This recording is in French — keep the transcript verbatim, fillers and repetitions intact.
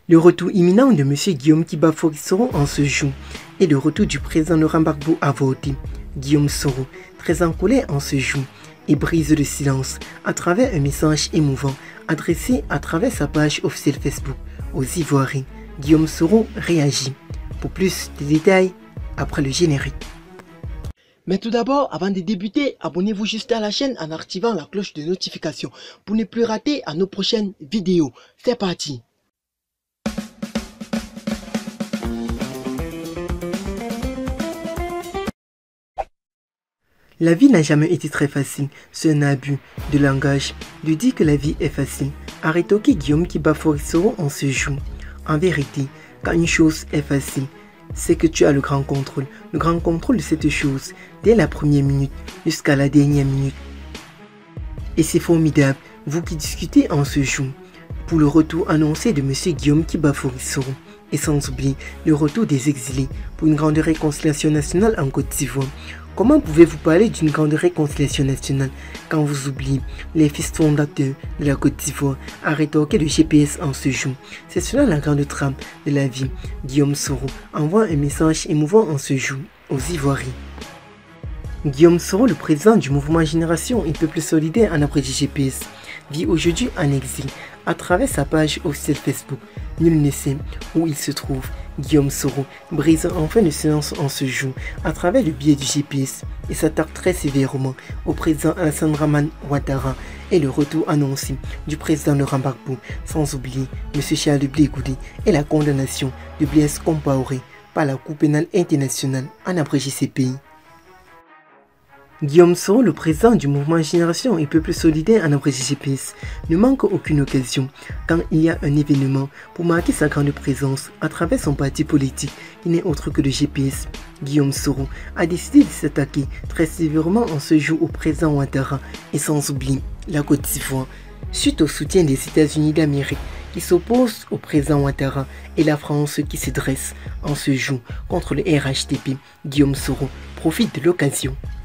Le retour imminent de M. Guillaume Kiba-Fauré Soro en ce jour et le retour du président Laurent Gbagbo à voter. Guillaume Soro, très en colère en ce jour, et brise le silence à travers un message émouvant adressé à travers sa page officielle Facebook aux Ivoiriens. Guillaume Soro réagit. Pour plus de détails, après le générique. Mais tout d'abord, avant de débuter, abonnez-vous juste à la chaîne en activant la cloche de notification pour ne plus rater à nos prochaines vidéos. C'est parti! La vie n'a jamais été très facile, c'est un abus de langage de dire que la vie est facile. A rétorqué Guillaume Kiba-Fauré Soro en ce jour. En vérité, quand une chose est facile, c'est que tu as le grand contrôle. Le grand contrôle de cette chose, dès la première minute jusqu'à la dernière minute. Et c'est formidable, vous qui discutez en ce jour, pour le retour annoncé de M. Guillaume Kiba-Fauré Soro. Et sans oublier le retour des exilés pour une grande réconciliation nationale en Côte d'Ivoire. Comment pouvez-vous parler d'une grande réconciliation nationale quand vous oubliez les fils fondateurs de la Côte d'Ivoire, a rétorqué le G P S en ce jour? C'est cela la grande trame de la vie. Guillaume Soro envoie un message émouvant en ce jour aux Ivoiriens. Guillaume Soro, le président du mouvement Génération et Peuple Solidaire en abrégé G P S, vit aujourd'hui en exil à travers sa page officielle Facebook. Nul ne sait où il se trouve. Guillaume Soro brise enfin le silence en ce jour à travers le biais du G P S et s'attaque très sévèrement au président Alassane Dramane Ouattara et le retour annoncé du président Laurent Gbagbo, sans oublier M. Charles Blé Goudé et la condamnation de Blaise Compaoré par la Cour pénale internationale en abrégé C P I. Guillaume Soro, le président du mouvement Génération et Peuple Solidaire en abrégé G P S, ne manque aucune occasion quand il y a un événement pour marquer sa grande présence à travers son parti politique qui n'est autre que le G P S. Guillaume Soro a décidé de s'attaquer très sévèrement en ce jour au président Ouattara et sans oublier la Côte d'Ivoire, suite au soutien des États-Unis d'Amérique qui s'oppose au président Ouattara et la France qui se dresse en ce jour contre le R H D P. Guillaume Soro profite de l'occasion